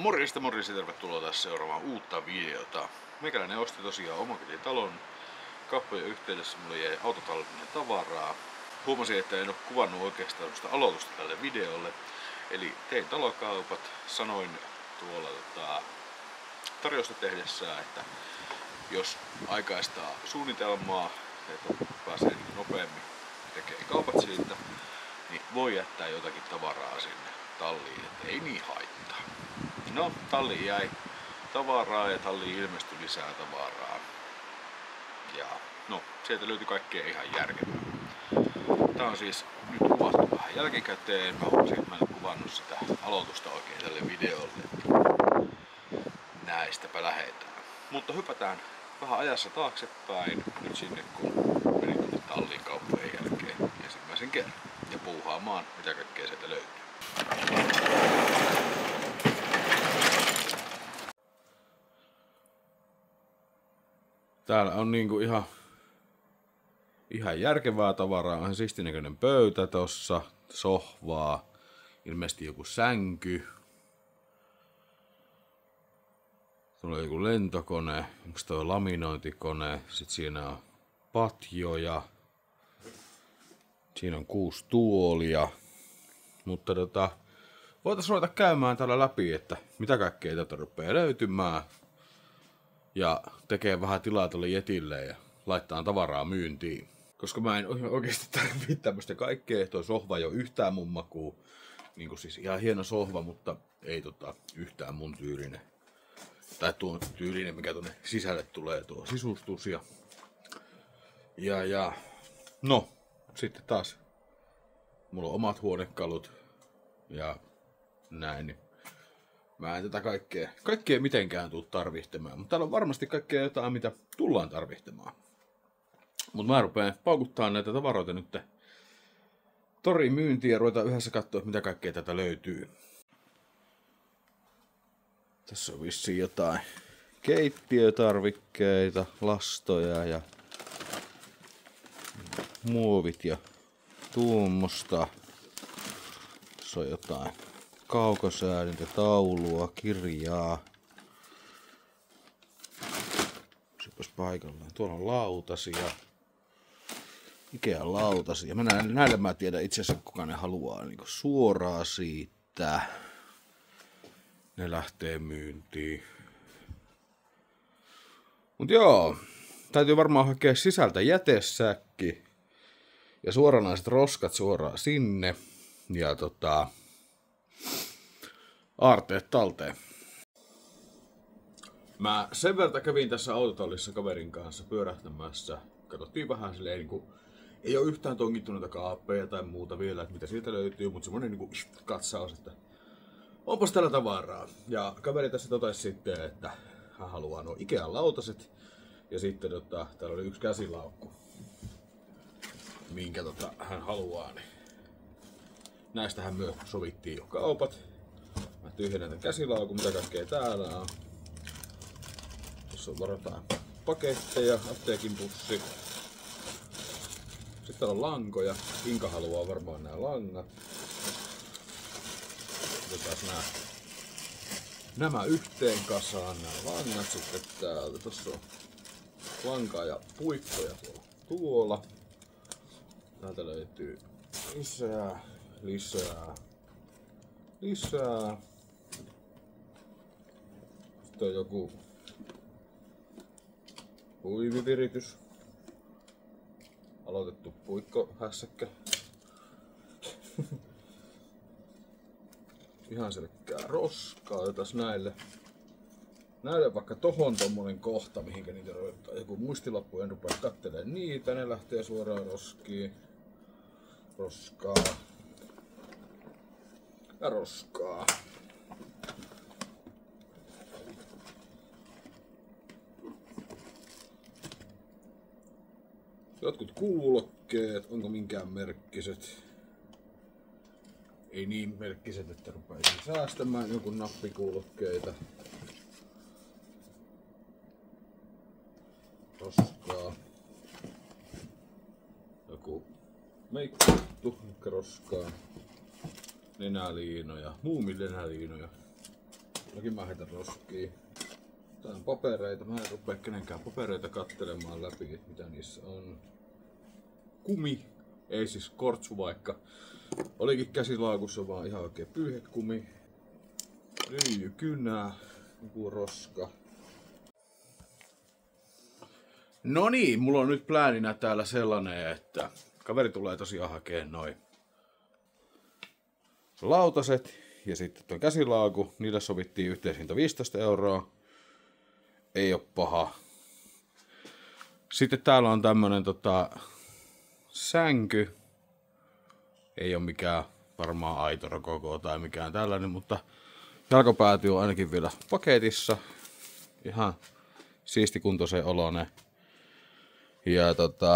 Morjesta ja tervetuloa taas seuraamaan uutta videota. Meikäläinen osti tosiaan omakotitalon. Kauppojen yhteydessä mulle jäi autotallinen tavaraa. Huomasin, että en ole kuvannut oikeastaan aloitusta tälle videolle. Eli tein talokaupat. Sanoin tuolla tarjousta tehdessään, että jos aikaistaa suunnitelmaa, että pääsee nopeammin tekemään kaupat siitä, niin voi jättää jotakin tavaraa sinne talliin, että ei niin haittaa. No, talliin jäi tavaraa ja talliin ilmestyi lisää tavaraa. Ja no, sieltä löytyi kaikkea ihan järkevää. Tää on siis nyt kuvattu vähän jälkikäteen. Mä huomasin, että mä en kuvannut sitä aloitusta oikein tälle videolle. Näistäpä lähetään. Mutta hypätään vähän ajassa taaksepäin nyt sinne, kun menin tuonne talliin kauppojen jälkeen ensimmäisen kerran. Ja puuhaamaan, mitä kaikkea sieltä löytyy. Täällä on niinku ihan järkevää tavaraa. On sistinäköinen pöytä tossa, sohvaa, ilmeisesti joku sänky. Tuolla on joku lentokone, onks toi laminointikone, sit siinä on patjoja. Siinä on 6 tuolia. Mutta voitais ruveta käymään täällä läpi, että mitä kaikkea tätä rupeaa löytymään. Ja tekee vähän tilaa tuolle jetille ja laittaa tavaraa myyntiin. Koska mä en oikeesti tarvitse tämmöstä kaikkea. Toi sohva ei oo yhtään mun makuu. Niinku siis ihan hieno sohva, mutta ei yhtään mun tyylinen. Tai tuon tyylinen, mikä tuonne sisälle tulee, tuo sisustus ja no, sitten taas mulla on omat huonekalut ja näin, niin mä en tätä kaikkea mitenkään tuu tarvitsemaan, mutta täällä on varmasti kaikkea jotain, mitä tullaan tarvitsemaan. Mut mä rupeen paukuttaa näitä tavaroita nyt toriin myyntiin ja ruvetaan yhdessä katsoa, mitä kaikkea tätä löytyy. Tässä on vissiin jotain keittiötarvikkeita, lastoja ja muovit ja tuommoista. Tässä on jotain kaukosäädintä, taulua, kirjaa. Sepäs paikallaan. Tuolla on lautasia. Ikean lautasia. Näille mä tiedän itse asiassa kuka ne haluaa niin suoraan siitä. Ne lähtee myyntiin. Mut joo, täytyy varmaan hakea sisältä jätesäkki ja suoranaiset roskat suoraan sinne ja aarteet talteen. Mä sen verran kävin tässä autotallissa kaverin kanssa pyörähtämässä. Katsottiin vähän silleen niinku, ei oo yhtään tongittuneita kaappeja tai muuta vielä, että mitä sieltä löytyy, mutta semmonen niinku katsaus, että onpas täällä tavaraa. Ja kaveri tässä totesi sitten, että hän haluaa nuo Ikean lautaset. Ja sitten täällä oli yksi käsilaukku, minkä hän haluaa. Niin näistähän myös sovittiin jo kaupat. Mä tyhjennän tämän käsilaukun, mitä kaikkea täällä on. Tuossa on varataan paketteja, apteekin pussi. Sitten täällä on lankoja. Inka haluaa varmaan nämä langat. Otetaan nämä yhteen kasaan, nämä langat sitten täältä. Tossa on lankaa ja puikkoja tuolla. Täältä löytyy lisää. Sitten on joku huiviviritys. Aloitettu puikkohässäkkä. Ihan selkkää roskaa. Otetaan näille vaikka tohon tommonen kohta, mihinkä niitä roittaa. Joku muistilappu, en rupea kattelemaan niitä. Ne lähtee suoraan roskiin. Roskaa. Ja roskaa. Jotkut kuulokkeet, onko minkään merkkiset? Ei niin merkkiset, että rupaisin säästämään joku nappikuulokkeita. Roskaa. Joku meikki-juttu, roskaa. Nenäliinoja, muumin nenäliinoja. Mäkin mä heitän roskiin. Tää on papereita. Mä en rupea kenenkään papereita kattelemaan läpi, että mitä niissä on. Kumi. Ei siis kortsu vaikka. Olikin käsilaakussa vaan ihan oikein pyyhekumi. Lyijykynää. Joku roska. No niin, mulla on nyt plääninä täällä sellainen, että kaveri tulee tosiaan hakemaan noin lautaset ja sitten tuon käsilaaku. Niille sovittiin yhteishinta 15 €. Ei oo paha. Sitten täällä on tämmönen sänky. Ei oo mikään varmaan aito rokoko tai mikään tällainen, mutta jalkopääty on ainakin vielä paketissa. Ihan siistikuntoisen oloinen. Ja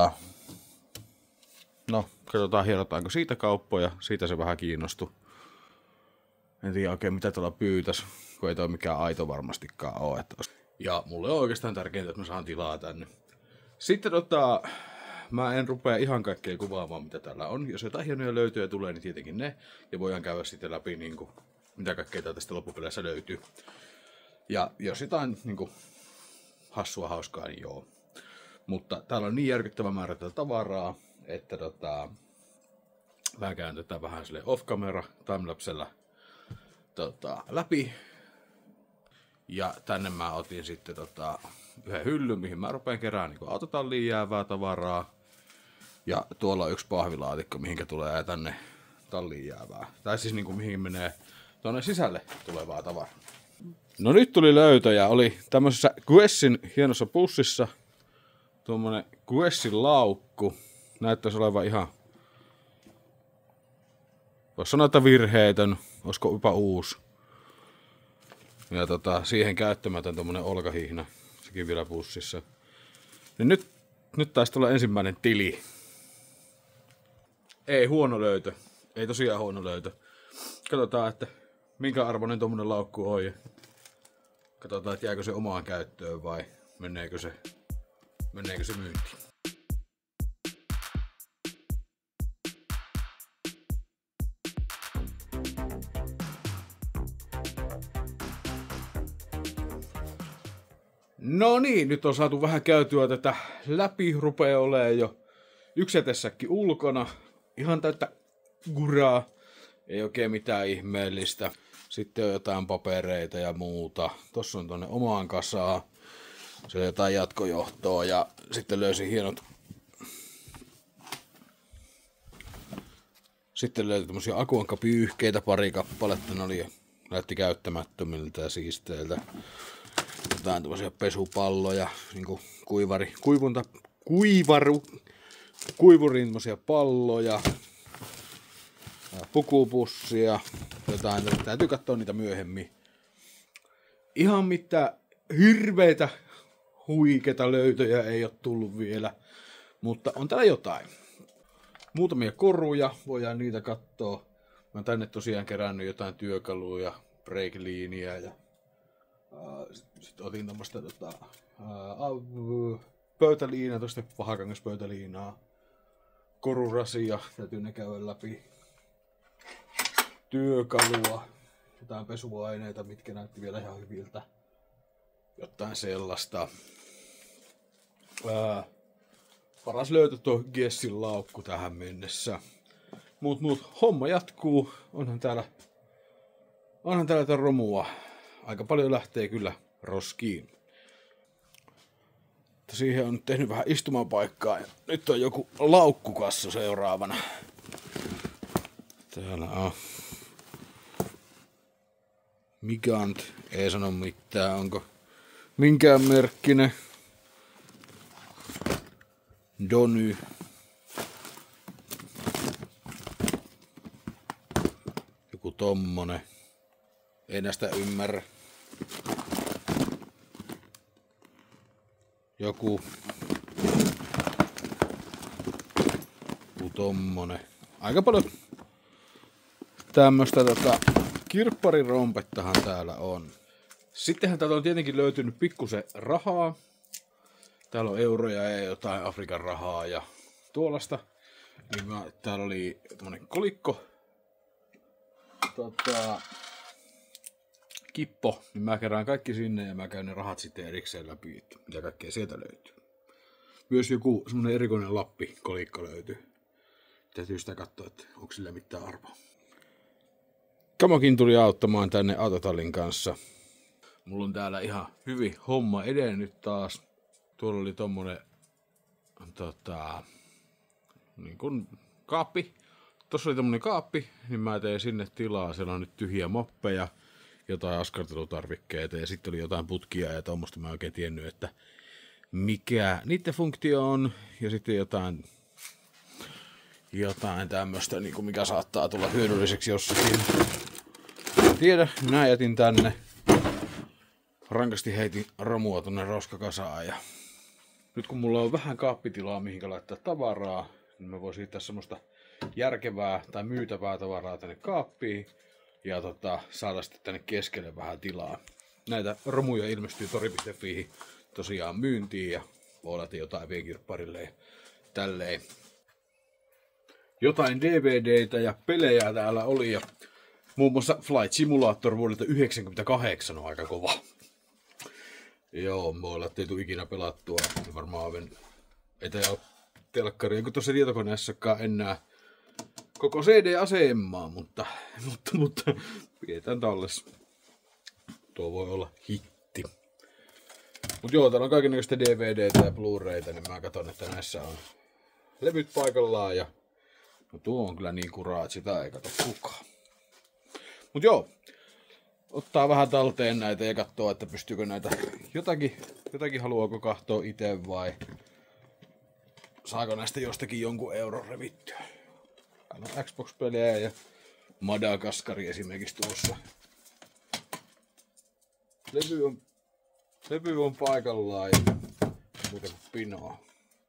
no, katsotaan hierotaanko siitä kauppoja. Siitä se vähän kiinnostui. En tiedä oikein mitä tuolla pyytäisi, kun ei toi mikään aito varmastikaan oo. Ja mulle on oikeastaan tärkeintä, että mä saan tilaa tänne. Sitten mä en rupea ihan kaikkea kuvaamaan mitä täällä on. Jos jotain hienoja löytöjä tulee, niin tietenkin ne. Ja voidaan käydä sitten läpi niinku, mitä kaikkea täältä sitten loppupeleissä löytyy. Ja jos jotain niinku hassua hauskaa, niin joo. Mutta täällä on niin järkyttävä määrä tätä tavaraa, että mä käyn tätä vähän sille off-camera timelapsella läpi. Ja tänne mä otin sitten yhden hyllyn, mihin mä rupean keräämään niin autotalliin jäävää tavaraa. Ja tuolla on yksi pahvilaatikko, mihinkä tulee tänne talliin jäävää. Tai siis niin mihin menee tuonne sisälle tulevaa tavaraa. No nyt tuli löytöjä. Oli tämmöisessä Guessin hienossa pussissa tuommoinen Guessin laukku. Näyttäisi olevan ihan, voisi sanoa, että virheetön. Olisiko jopa uusi. Ja siihen käyttämätön tuommoinen olkahihna. Sekin vielä pussissa. Niin nyt taisi tulla ensimmäinen tili. Ei huono löytö. Ei tosiaan huono löytö. Katsotaan, että minkä arvoinen tuommoinen laukku on. Ja katsotaan, että jääkö se omaan käyttöön vai meneekö se myyntiin. No niin, nyt on saatu vähän käytyä tätä läpi. Rupee olemaan jo yksiätessäkin ulkona. Ihan täyttä guraa. Ei oikein mitään ihmeellistä. Sitten on jotain papereita ja muuta. Tossa on tonne omaan kasaan. Se on jotain jatkojohtoa ja sitten löysin hienot. Sitten löytyi tämmösiä akuankkapyyhkeitä pari kappaletta. Ne näytti käyttämättömiltä ja siisteiltä. Jotain tämmösiä pesupalloja, niinku kuivurin tämmösiä palloja. Pukupussia. Jotain, täytyy katsoa niitä myöhemmin. Ihan mitään hirveitä huikeita löytöjä ei ole tullut vielä, mutta on täällä jotain. Muutamia koruja, voidaan niitä katsoa. Mä oon tänne tosiaan kerännyt jotain työkaluja, break-liiniä ja sitten otin tämmöstä pöytäliinaa, tosta pahakangaspöytäliinaa. Korurasia, täytyy ne käydä läpi. Työkalua, jotain pesuaineita, mitkä näytti vielä ihan hyviltä. Jotain sellaista. Paras löytö tuo Guessin laukku tähän mennessä. Mut homma jatkuu. Onhan täällä romua. Aika paljon lähtee kyllä roskiin. Siihen on nyt tehnyt vähän istumapaikkaa. Ja nyt on joku laukkukassa seuraavana. Täällä on Gigant. Ei sano mitään. Onko minkään merkkinen? Dony. Joku tommonen. Ei näistä ymmärrä. Joku tommonen. Aika paljon tämmöstä kirpparirompettahan täällä on. Sittenhän täältä on tietenkin löytynyt pikkusen rahaa. Täällä on euroja ja jotain Afrikan rahaa ja tuollaista. Niin täällä oli tämmönen kolikko. kippo, niin mä kerään kaikki sinne ja mä käyn ne rahat sitten erikseen läpi, että mitä kaikkea sieltä löytyy. Myös joku semmonen erikoinen Lappi-kolikko löytyy. Täytyy sitä katsoa, että onko sillä mitään arvoa. Kamokin tuli auttamaan tänne autotallin kanssa. Mulla on täällä ihan hyvin homma edennyt taas. Tuolla oli tommonen niin kun kaappi. Tossa oli tommonen kaappi, niin mä tein sinne tilaa. Siellä on nyt tyhjiä moppeja, jotain askartelutarvikkeita ja sitten oli jotain putkia ja tommoista. Mä en oikein tiennyt, että mikä niiden funktio on. Ja sitten jotain tämmöstä, niin mikä saattaa tulla hyödylliseksi jossakin. En tiedä, minä jätin tänne. Rankasti heitin romua tonne roskakasaan ja nyt kun mulla on vähän kaappitilaa mihinkä laittaa tavaraa, niin mä voin siirtää semmoista järkevää tai myytävää tavaraa tänne kaappiin ja saada sitten tänne keskelle vähän tilaa. Näitä romuja ilmestyy tori.fiihin tosiaan myyntiin ja voi laittaa jotain V-kirpparille ja tälleen. Jotain DVDtä ja pelejä täällä oli ja muun muassa Flight Simulator vuodelta 1998 on aika kova. Joo, voi olla, ettei tule ikinä pelattua. Varmaan ei ole telkkaria, kun tuossa tietokoneessakaan enää koko CD-asemaa, mutta pidetään tallessa. Tuo voi olla hitti. Mut joo, täällä on kaikennäköistä DVDtä ja Blu-rayta, niin mä katson, että näissä on levyt paikallaan ja no tuo on kyllä niin kuraa, että sitä ei kato kukaan. Mut joo, ottaa vähän talteen näitä ja katsoo, että pystyykö näitä jotakin haluaako katsoa itse vai saako näistä jostakin jonkun euron revittyä. Täällä on Xbox-pelejä ja Madagaskari esimerkiksi tuossa. Levy on paikallaan ja muuta kuin pinoa.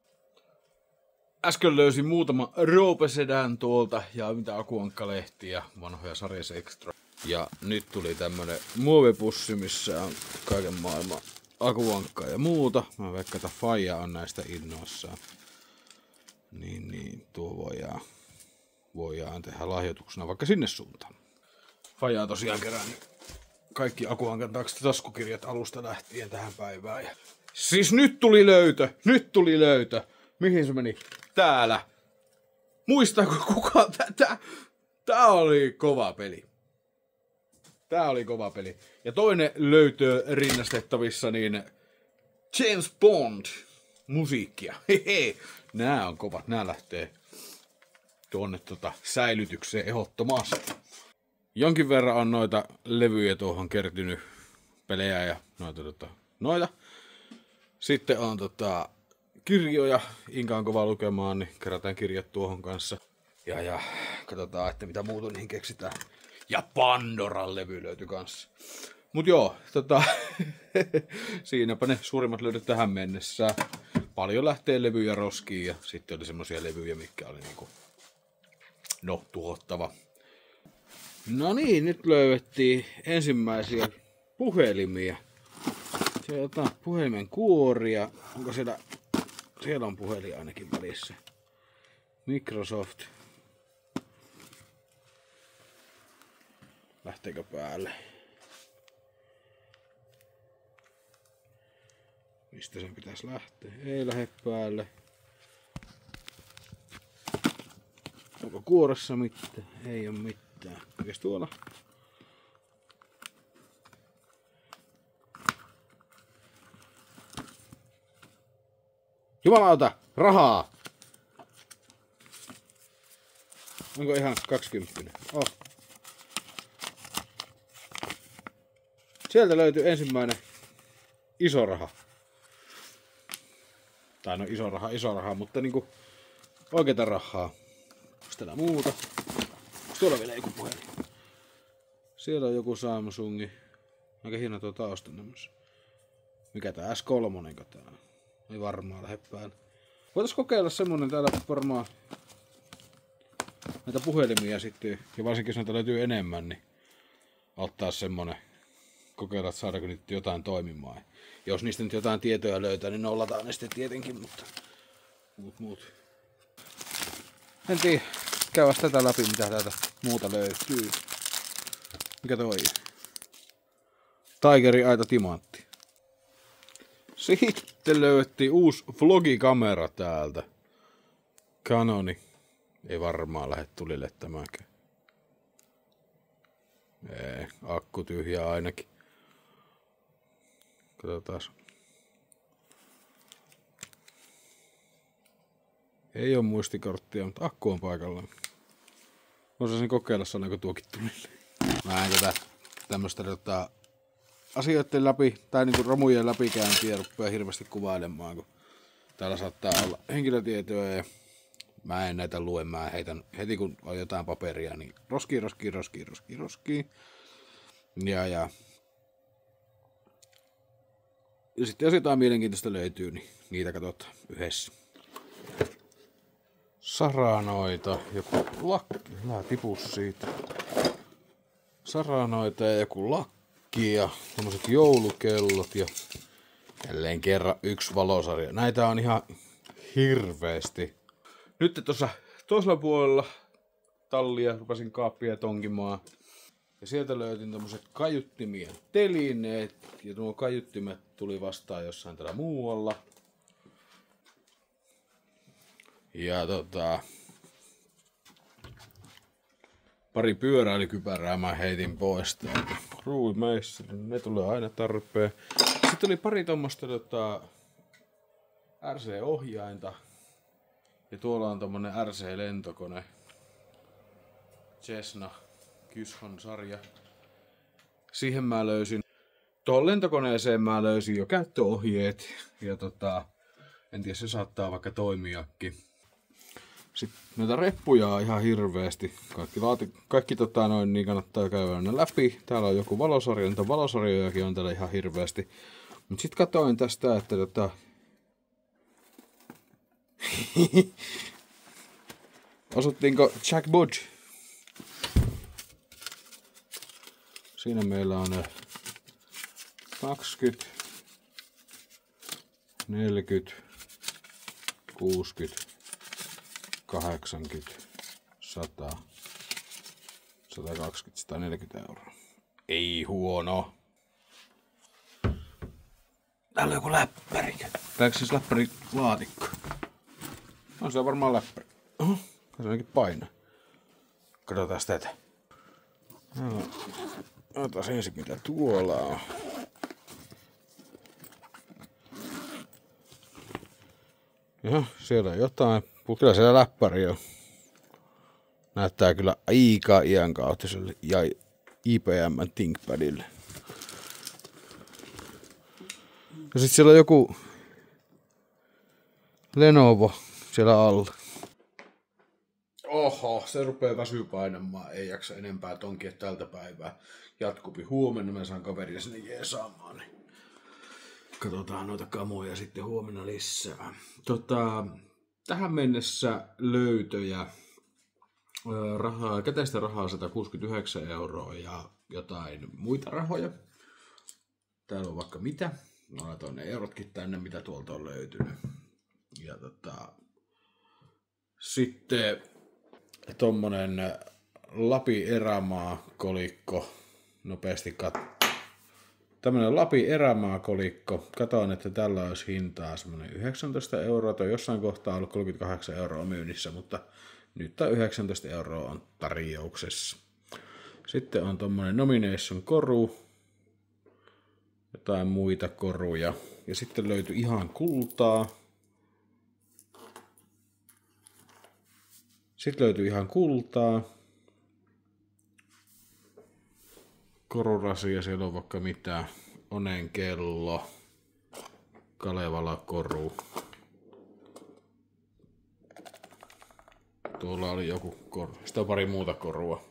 Äsken löysin muutama Roope-sedän tuolta ja mitä Akuankka-lehtiä, vanhoja sarjassa extra. Ja nyt tuli tämmönen muovipussi, missä on kaiken maailman Akuankkaa ja muuta. Mä veikkaan, että faija on näistä innoissaan. Niin tuo voidaan tehdä lahjoituksena vaikka sinne suuntaan. Faija on tosiaan kerännyt kaikki Akuankan taskukirjat alusta lähtien tähän päivään. Ja siis nyt tuli löytö! Mihin se meni? Täällä. Muistaako kukaan tätä? Tää oli kova peli. Ja toinen löytö rinnastettavissa, niin James Bond musiikkia. Hehe. Nää on kovat. Nää lähtee tuonne säilytykseen ehdottomasti. Jonkin verran on noita levyjä tuohon kertynyt, pelejä ja noita. Sitten on kirjoja. Inka on kova lukemaan, niin kerätään kirjat tuohon kanssa. Ja katsotaan, että mitä muuta niihin keksitään. Ja Pandoran levy löytyi kanssa. Mut joo, siinäpä ne suurimmat löydöt tähän mennessä. Paljon lähtee levyjä roskiin ja sitten oli semmosia levyjä, mitkä oli niinku tuottava. No niin, nyt löydettiin ensimmäisiä puhelimia. Siellä on puhelimen kuoria. Onko siellä on puhelin ainakin välissä. Microsoft. Lähteekö päälle? Mistä sen pitäisi lähteä? Ei lähde päälle. Onko kuoressa mitään? Ei ole mitään. Mikäs tuolla? Jumalauta! Rahaa! Onko ihan 20? Oh. Sieltä löytyy ensimmäinen iso raha. Tai no iso raha, mutta niinku oikeeta rahaa. Onko täällä muuta? Onko tuolla vielä joku puhelin? Siellä on joku Samsungi. Aika hieno tuo tausta nämmössä. Mikä tää S3 tää on? Ei varmaan lähde päälle. Voitais kokeilla semmonen täällä varmaan näitä puhelimia sitten. Ja varsinkin jos näitä löytyy enemmän, niin ottaa semmonen. Kokeilla, että saadaanko nyt jotain toimimaan. Ja jos niistä nyt jotain tietoja löytää, niin nollataan ne sitten tietenkin, mutta muut. En tiedä, käydä tätä läpi, mitä täältä muuta löytyy. Mikä toi? Tigeri aita timantti. Sitten löydettiin uusi vlogikamera täältä. Canoni. Ei varmaan lähde tulille tämäkään. Ei, akku tyhjä ainakin. Katsotaan. Ei oo muistikorttia, mutta akku on paikallaan. Osasin kokeilla, sanoiko tuokin tulille. Mä en tämmöstä asioiden läpi, tai niinku romujen läpikäyntiä rupeaa hirveästi kuvailemaan, kun täällä saattaa olla henkilötietoja ja mä en näitä lue, mä heitän heti kun on jotain paperia, niin roskiin. Ja sitten jos jotain mielenkiintoista löytyy, niin niitä katsotaan yhdessä. Saranoita, joku lakki, mä tipus siitä. Saranoita ja joku lakki ja tommoset joulukellot ja jälleen kerran yksi valosarja. Näitä on ihan hirveesti. Nyt tuossa toisella puolella tallia rupesin kaappia tonkimaan. Ja sieltä löytin tommoset kaiuttimien telineet. Ja nuo kaiuttimet tuli vastaan jossain täällä muualla. Ja pari pyöräilykypärää mä heitin pois täältä. Ruuimeissa, ne tulee aina tarpeen. Sitten oli pari tommoista RC-ohjainta. Ja tuolla on tommonen RC-lentokone. Cessna Kyshon sarja. Siihen mä löysin. Tuohon lentokoneeseen mä löysin jo käyttöohjeet. Ja en tiedä, se saattaa vaikka toimiakin. Sitten noita reppuja on ihan hirveesti. Kaikki niin kannattaa käydä ne läpi. Täällä on joku valosarja, niitä valosarjojakin on täällä ihan hirveesti. Mut sit katoin tästä, että osuttiinko Jack Budge? Siinä meillä on 20, 40, 60, 80, 100, 120, 140 euroa. Ei huono. Täällä on joku läppäri. Täällä siis läppäri laatikko. On se varmaan läppäri. Oho, se ainakin painaa. Katsotaan tätä. Otas ensin mitä tuolla on. Joo, siellä on jotain. Kyllä siellä läppäri on. Näyttää kyllä aika iänkauttiselle ja IBM ThinkPadille. Ja sit siellä on joku Lenovo siellä alla. Oho, se rupee väsyä painamaan. Ei jaksa enempää tonkia tältä päivää. Jatkupi huomenna, mä saan kaveria sinne jeesaamaan. Niin katsotaan noita kamoja sitten huomenna lisää. Tähän mennessä löytöjä. Käteistä rahaa 169 € ja jotain muita rahoja. Täällä on vaikka mitä. Mä laitoin ne eurotkin tänne, mitä tuolta on löytynyt. Ja sitten tommonen Lapin erämaakolikko. Nopeasti tämmönen Lapin erämaakolikko. Katoin, että tällä olisi hintaa semmonen 19 €. Toi jossain kohtaa on ollut 38 € myynnissä, mutta nyt tää 19 € on tarjouksessa. Sitten on tommonen Nomination koru. Jotain muita koruja. Ja sitten löytyi ihan kultaa. Sitten löytyi ihan kultaa. Korurasia, siellä on vaikka mitä. Onen kello. Kalevala koru. Tuolla oli joku koru. Sitten on pari muuta korua.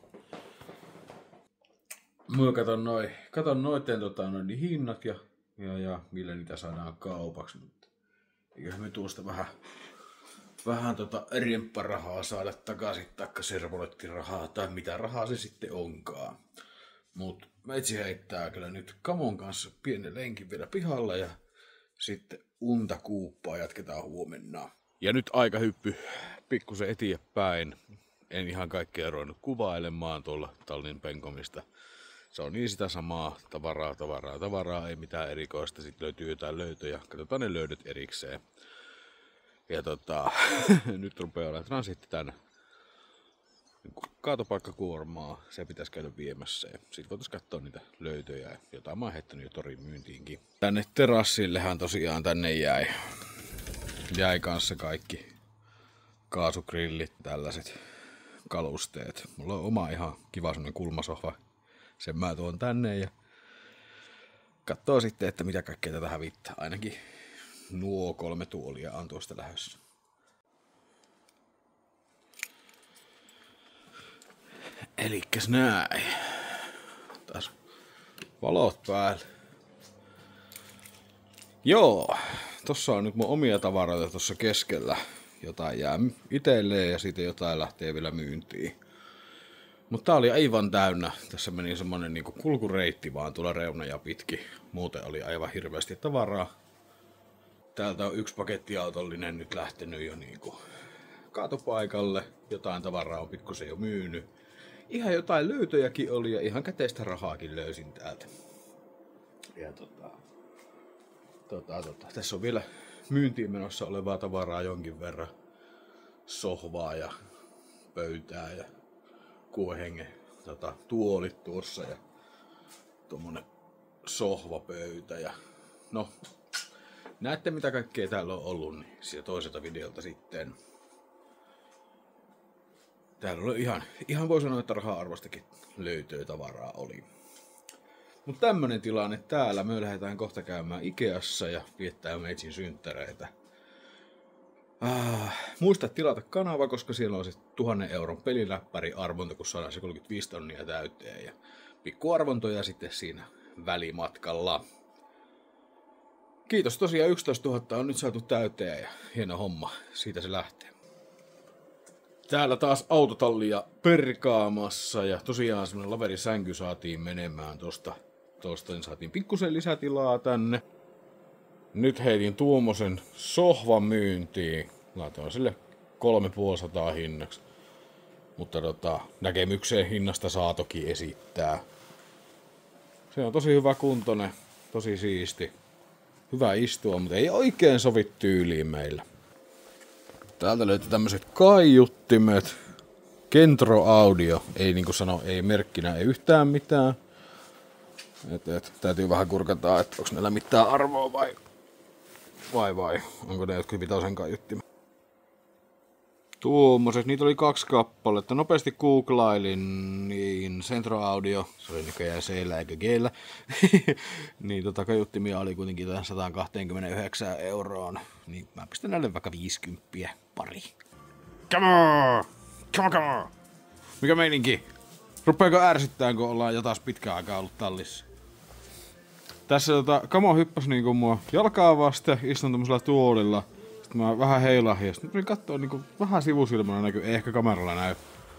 Mä katon noiden hinnat ja millä niitä saadaan kaupaksi. Eiköhän me tuosta vähän rempparahaa saada takaisin, taikka servolettirahaa tai mitä rahaa se sitten onkaan. Mut meitsi heittää kyllä nyt kamon kanssa pienen lenkin vielä pihalla ja sitten unta kuuppaa jatketaan huomenna. Ja nyt aika hyppy pikkusen eteenpäin. En ihan kaikkea ruvennut kuvailemaan tuolla tallin penkomista. Se on niin sitä samaa tavaraa, ei mitään erikoista. Sitten löytyy jotain löytöjä, katsotaan ne löydöt erikseen. Ja nyt rupeaa olemaan transitti tänne. Kaatopaikkakuormaa, se pitäisi käydä viemässä. Sitten voitaisiin katsoa niitä löytöjä, jotain mä oon heittänyt jo torin myyntiinkin. Tänne terassillehän tosiaan tänne jäi kanssa kaikki kaasugrillit, tällaiset kalusteet. Mulla on oma ihan kiva semmonen kulmasohva. Sen mä tuon tänne ja katsoo sitten, että mitä kaikkea tätä hävittää. Ainakin nuo 3 tuolia on tuosta lähdössä. Elikkäs näin. Taas valot päällä. Joo, tossa on nyt mun omia tavaroita tossa keskellä. Jotain jää itselleen ja sitten jotain lähtee vielä myyntiin. Mutta tää oli aivan täynnä. Tässä meni semmonen niinku kulkureitti vaan tuolla reunaja pitkin. Muuten oli aivan hirveästi tavaraa. Täältä on 1 pakettiautollinen nyt lähtenyt jo niinku kaatopaikalle. Jotain tavaraa on pikkusen jo myynyt. Ihan jotain löytöjäkin oli ja ihan käteistä rahaakin löysin täältä. Ja tässä on vielä myyntiin menossa olevaa tavaraa jonkin verran. Sohvaa ja pöytää ja kuohengen tuolit tuossa ja tommonen sohvapöytä ja no näette mitä kaikkea täällä on ollut niin siitä toiselta videolta sitten. Täällä oli ihan voi sanoa, että raha-arvostakin löytöä tavaraa oli. Mutta tämmönen tilanne täällä. Me lähdetään kohta käymään Ikeassa ja viettää meitsin synttäreitä. Muista tilata kanava, koska siellä on se 1000 euron peliläppäri arvonta, kun saadaan se 35 tonnia täyteen. Ja pikkuarvontoja sitten siinä välimatkalla. Kiitos tosiaan 11 000 on nyt saatu täyteen ja hieno homma. Siitä se lähtee. Täällä taas autotallia perkaamassa ja tosiaan semmonen laverisänky saatiin menemään tosta niin saatiin pikkusen lisätilaa tänne. Nyt heitin tuommoisen sohvan myyntiin. Laitoin sille 350 hinnaksi. Mutta näkemykseen hinnasta saa toki esittää. Se on tosi hyvä kuntoinen, tosi siisti. Hyvä istua, mutta ei oikein sovi tyyliin meillä. Täältä löytyy tämmöiset kaiuttimet. Kentro Audio. Ei niinku sano, ei merkkinä, ei yhtään mitään. Täytyy vähän kurkata, että onko näillä mitään arvoa vai. Onko ne jotkut vitosen kaiuttimet. Tuommoiset, niitä oli 2 kappaletta. Nopeasti googlailin, niin Centro Audio, se oli näköjään C-llä eikä G-llä. Niin kaiuttimia oli kuitenkin 129 €. Niin mä pistän näille vaikka 50 pari. Come on! Mikä meininki? Rupeeko ärsyttää, kun ollaan jo taas pitkään aikaa ollut tallissa? Tässä Kamo hyppäsi niinku mua jalkaa vasten, istun tämmöisellä tuolilla. Sitten mä vähän heilahin ja sitten kattoo niinku vähän sivusilmänä näkyy, ei ehkä kameralla näy.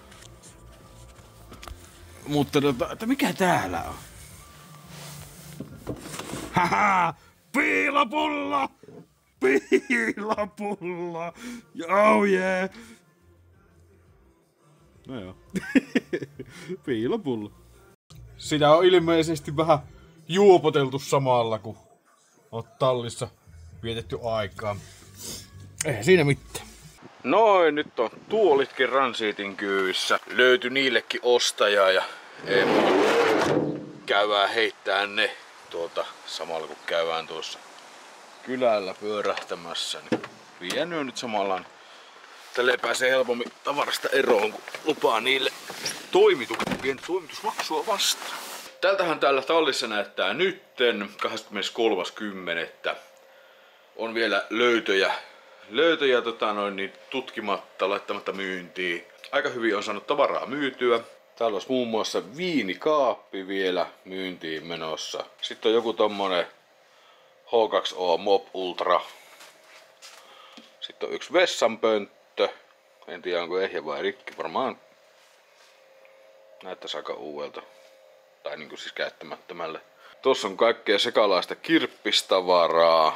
Mutta että mikä täällä on? Haha! Piilopulla! Piilopulla! Oh yeah! No joo. Piilopulla. Sitä on ilmeisesti vähän juopoteltu samalla, kun oot tallissa vietetty aikaa. Eihän siinä mitään. Noin, nyt on tuolitkin Ransiitin kyyvissä. Löytyi niillekin ostaja ja ei käydään heittää ne samalla kun käydään tuossa kylällä pyörähtämässä. Niin vien nyt samalla. Tälle pääsee helpommin tavarasta eroon, kun lupaa niille pientä toimitusmaksua vastaan. Tältähän täällä tallissa näyttää nytten 23.10. On vielä löytöjä niin tutkimatta, laittamatta myyntiin. Aika hyvin on saanut tavaraa myytyä. Täällä olisi muun muassa viinikaappi vielä myyntiin menossa. Sitten on joku tommonen H2O Mop Ultra. Sitten on yksi vessanpönttö. En tiedä onko ehjä vai rikki. Varmaan näyttäisi aika uudelta. Tai niinku siis käyttämättömälle. Tossa on kaikkea sekalaista kirppistavaraa.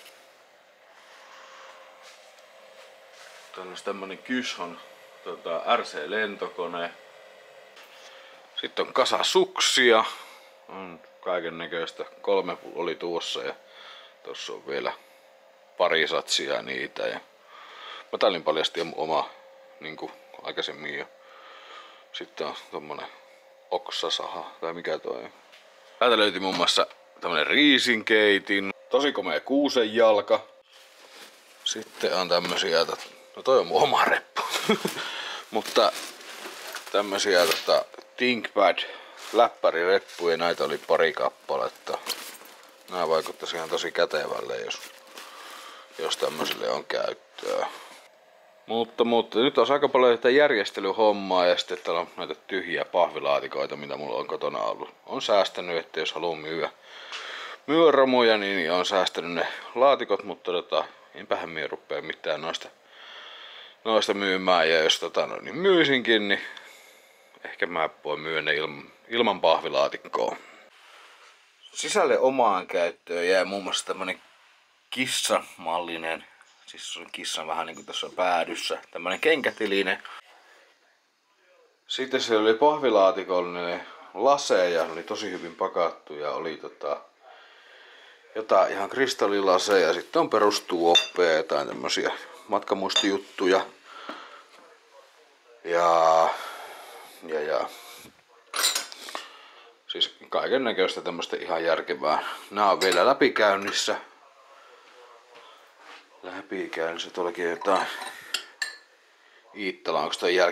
Täällä on tämmönen Kyshon RC-lentokone. Sitten on kasa suksia. On kaiken näköistä. 3 oli tuossa ja tossa on vielä pari satsia niitä. Ja metallin paljasti on oma, niinku aikaisemmin jo. Sitten on tommonen oksasaha, tai mikä toi on. Täältä löytyi muun muassa tämmönen riisinkeitin. Tosi komea kuusenjalka. Sitten on tämmösiä, no toi on mun oma reppu. Mutta tämmösiä ThinkPad läppärireppuja, näitä oli pari kappaletta. Nää vaikuttaisi ihan tosi kätevälle, jos tämmöisille on käyttöä. Mutta nyt on aika paljon tätä järjestelyhommaa ja sitten täällä on näitä tyhjiä pahvilaatikoita, mitä mulla on kotona ollut. On säästänyt, että jos haluaa myydä romuja, niin on säästänyt ne laatikot, mutta enpähän minä rupea mitään noista myymään. Ja jos niin myisinkin, niin ehkä mä voin myydä ne ilman pahvilaatikkoa. Sisälle omaan käyttöön jää muun muassa tämmönen kissamallinen, siis on kissan vähän niinku tuossa päädyssä, tämmönen kenkätiline. Sitten se oli pahvilaatikollinen laseja, oli tosi hyvin pakattu ja oli jotain ihan kristallilaseja. Sitten on perustuoppeja ja jotain tämmösiä matkamuistijuttuja. Ja siis kaiken näköistä tämmöstä ihan järkevää. Nää on vielä läpikäynnissä. Tuollakin jotain Iittala, onko toi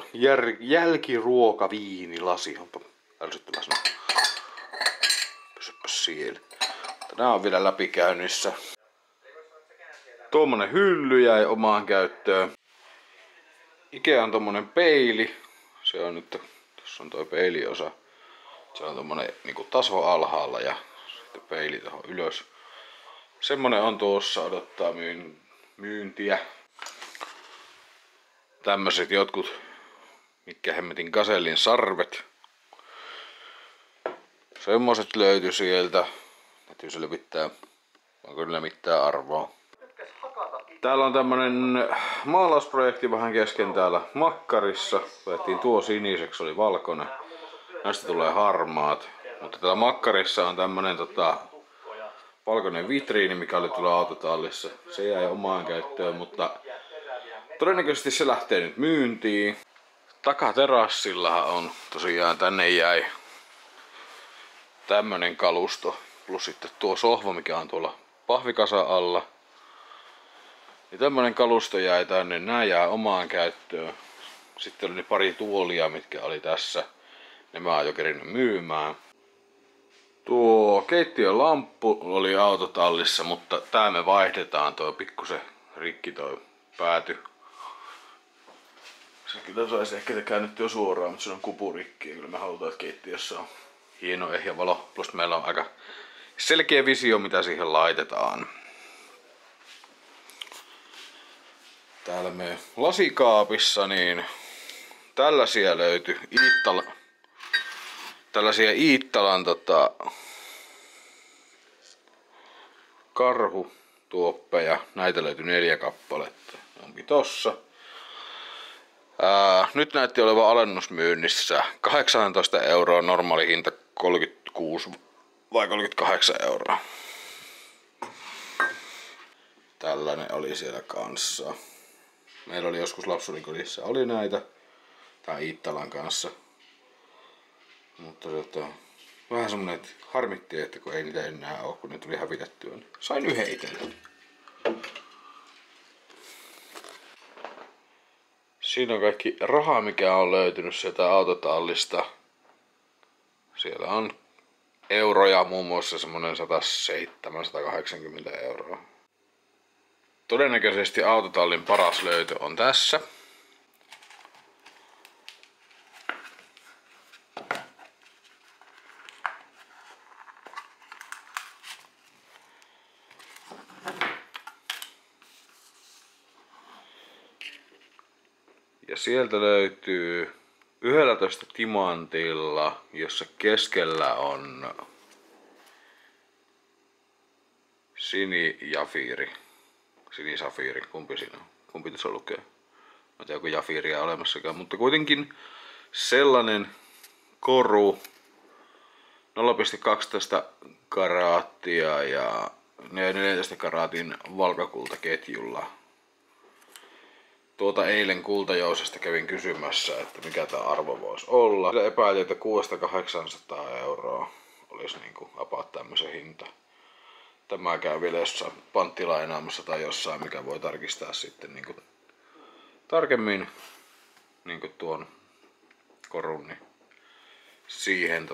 jälkiruokaviinilasi? Onpa älsyttävä sanoa. Pysypä siellä. Nää on vielä läpikäynnissä. Tuommoinen hylly jäi omaan käyttöön. Ikea on tommonen peili. Se on nyt, tossa on toi peiliosa. Se on tommonen niinku taso alhaalla ja sitten peili tohon ylös. Semmonen on tuossa, odottaa myyntiä. Tämmöset jotkut, mitkä hemmetin gasellin sarvet. Semmoset löytyi sieltä. Täytyy selvittää, onko niillä mitään arvoa. Täällä on tämmönen maalausprojekti vähän kesken täällä makkarissa. Vedettiin tuo siniseksi, oli valkoinen. Näistä tulee harmaat. Mutta täällä makkarissa on tämmönen valkoinen vitriini, mikä oli tuolla autotallissa. Se jäi omaan käyttöön, mutta todennäköisesti se lähtee nyt myyntiin. Takaterassillahan on tosiaan, tänne jäi tämmönen kalusto. Plus sitten tuo sohva, mikä on tuolla pahvikasa alla. Niin tämmönen kalusto jäi tänne, nää jää omaan käyttöön. Sitten oli ne pari tuolia, mitkä oli tässä. Ne mä oon jo kerinyt myymään. Tuo keittiön lamppu oli autotallissa, mutta tää me vaihdetaan, tuo pikkusen rikki toi pääty. Se kyllä saisi ehkä käynyt jo suoraan, mutta se on kupurikki. Kyllä me halutaan, että keittiössä on hieno ehjä valo. Plus meillä on aika selkeä visio, mitä siihen laitetaan. Täällä me lasikaapissa niin tällaisia löytyi Iittalan karhutuoppeja. Näitä löytyi 4 kappaletta. Onkin tossa. Nyt näytti olevan alennusmyynnissä 18 €, normaali hinta 36 vai 38 €. Tällainen oli siellä kanssa. Meillä oli joskus lapsuudenkodissa oli näitä. Tää Iittalan kanssa. Mutta vähän semmonen, että harmitti, että kun ei niitä enää oo, kun ne tuli hävitettyä. Niin sain yhden itselle. Siinä on kaikki raha, mikä on löytynyt sieltä autotallista. Siellä on euroja, muun muassa semmonen 170–180 €. Todennäköisesti autotallin paras löytö on tässä. Ja sieltä löytyy 11 timantilla, jossa keskellä on sinisafiiri, kumpi siinä on? Kumpi tässä lukee? Mä en tiedä, onko jafiiria olemassakaan, mutta kuitenkin sellainen koru. 0,12 karaattia ja 14 karaatin valkakultaketjulla. Eilen Kultajousesta kävin kysymässä, että mikä tämä arvo voisi olla. Sillä epäiltiin, että 600–800 euroa olisi niinku about tämmöisen hinta. Tämä käy vielä jossain panttilainaamassa tai jossain, mikä voi tarkistaa sitten niinku tarkemmin niinku tuon korun, niin siihen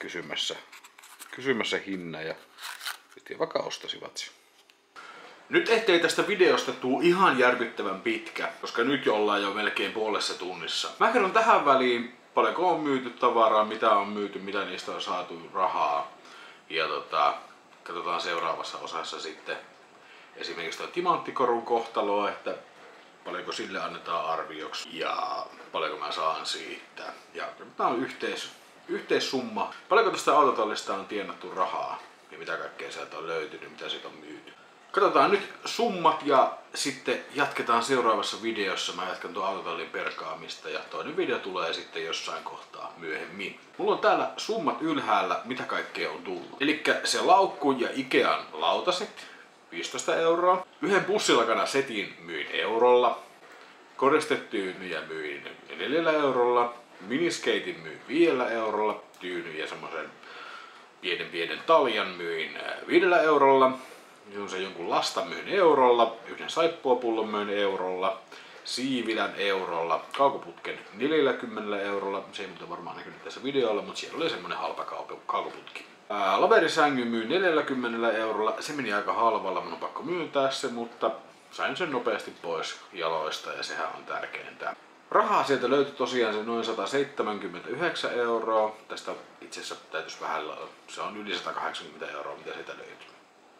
kysymässä hinnan ja sitten vaikka ostasivat sen. Nyt ettei tästä videosta tuu ihan järkyttävän pitkä, koska nyt jo ollaan jo melkein puolessa tunnissa. Mä kerron tähän väliin paljonko on myyty tavaraa, mitä on myyty, mitä niistä on saatu rahaa. Ja katsotaan seuraavassa osassa sitten esimerkiksi tuo timanttikorun kohtalo, että paljonko sille annetaan arvioksi ja paljonko mä saan siitä. Ja tämä on yhteissumma. Paljonko tästä autotallista on tienattu rahaa ja mitä kaikkea sieltä on löytynyt, mitä siitä on myyty. Katsotaan nyt summat ja sitten jatketaan seuraavassa videossa. Mä jatkan tuon autotallin perkaamista ja toinen video tulee sitten jossain kohtaa myöhemmin. Mulla on täällä summat ylhäällä, mitä kaikkea on tullut. Elikkä se laukku ja Ikean lautaset, 15 euroa. Yhden pussilakana setin myin eurolla. Koristetyynyjä myin 4 eurolla. Miniskeitin myin 5 eurolla. Tyyny ja semmosen pienen taljan myin 5 eurolla. Se jonkun lasta myin eurolla, yhden saippuapullon myin eurolla, siivilän eurolla, kaukoputken 40 eurolla, se ei muuten varmaan näkynyt tässä videolla, mutta siellä oli semmonen halpa kaukoputki. Laverisängyn myin 40 eurolla, se meni aika halvalla, mun on pakko myyntää se, mutta sain sen nopeasti pois jaloista ja sehän on tärkeintä. Rahaa sieltä löytyi tosiaan se noin 179 euroa, tästä itse asiassa täytyisi vähän, se on yli 180 euroa mitä sieltä löytyy.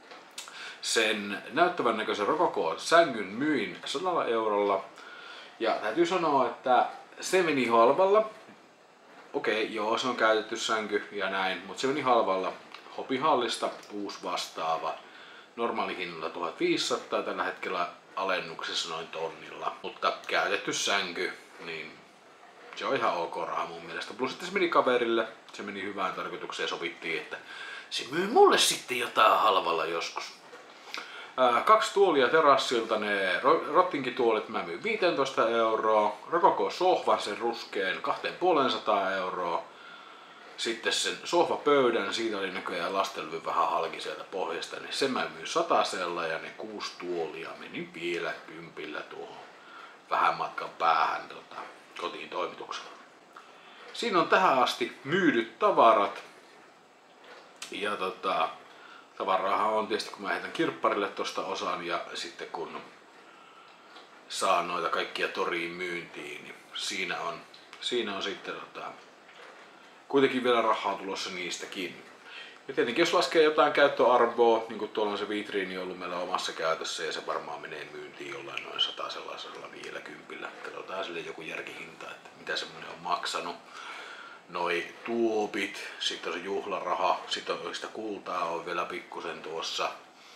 Sen näyttävän näköisen rokoko-sängyn myin 100 eurolla. Ja täytyy sanoa, että se meni halvalla. Okei, joo, se on käytetty sänky ja näin, mutta se meni halvalla. Hopihallista uusi vastaava. Normaalihinnalla 1500, tällä hetkellä alennuksessa noin tonnilla. Mutta käytetty sänky, niin se on ihan ok raha mun mielestä. Plus että se meni kaverille, se meni hyvään tarkoitukseen ja sovittiin, että se myy mulle sitten jotain halvalla joskus. 2 tuolia terassilta, ne rottinkituolit mä myin 15 euroa. Rokoko sohvan sen ruskeen 250 euroa. Sitten sen sohvapöydän, siitä oli näköjään lastenlevy vähän halki sieltä pohjasta, niin sen mä myin 100 ja ne 6 tuolia meni vielä 10 tuohon vähän matkan päähän kotiin toimituksella. Siinä on tähän asti myydyt tavarat. Ja tavaraahan on tietysti kun mä heitän kirpparille tosta osan ja sitten kun saan noita kaikkia toriin myyntiin, niin siinä on sitten kuitenkin vielä rahaa tulossa niistäkin. Ja tietenkin jos laskee jotain käyttöarvoa, niin kuin tuolla on se vitriini ollut meillä omassa käytössä ja se varmaan menee myyntiin jollain noin 100 sellaisella 50. Katsotaan sille joku järkihinta, että mitä semmonen on maksanut. Noi tuopit, sitten on se juhlaraha, sitten on sitä kultaa on vielä pikkusen tuossa.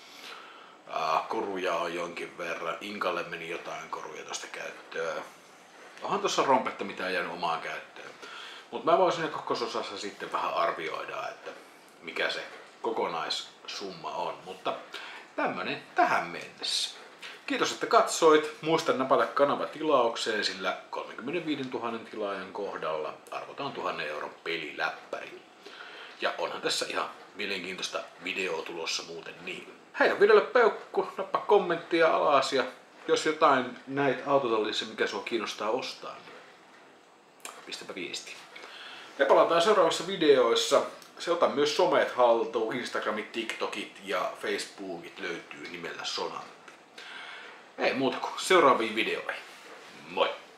Koruja on jonkin verran, Inkalle meni jotain koruja tosta käyttöön. Onhan tuossa rompetta mitä ei jäänyt omaan käyttöön. Mutta mä voisin kakkososassa sitten vähän arvioida, että mikä se kokonaissumma on. Mutta tämmönen tähän mennessä. Kiitos, että katsoit. Muista napata kanava tilaukseen, sillä 35 000 tilaajan kohdalla arvotaan 1000 euron peliläppäri. Ja onhan tässä ihan mielenkiintoista videoa tulossa muuten niin. Heitä videolle peukku, nappa kommenttia alas ja jos jotain näit autotallissa, mikä sua kiinnostaa ostaa, niin pistäpä viesti. Me palataan seuraavassa videoissa. Se ota myös somet haltuun, Instagramit, TikTokit ja Facebookit löytyy nimellä Sonantti. Ei muuta kuin seuraaviin videoihin. Moi!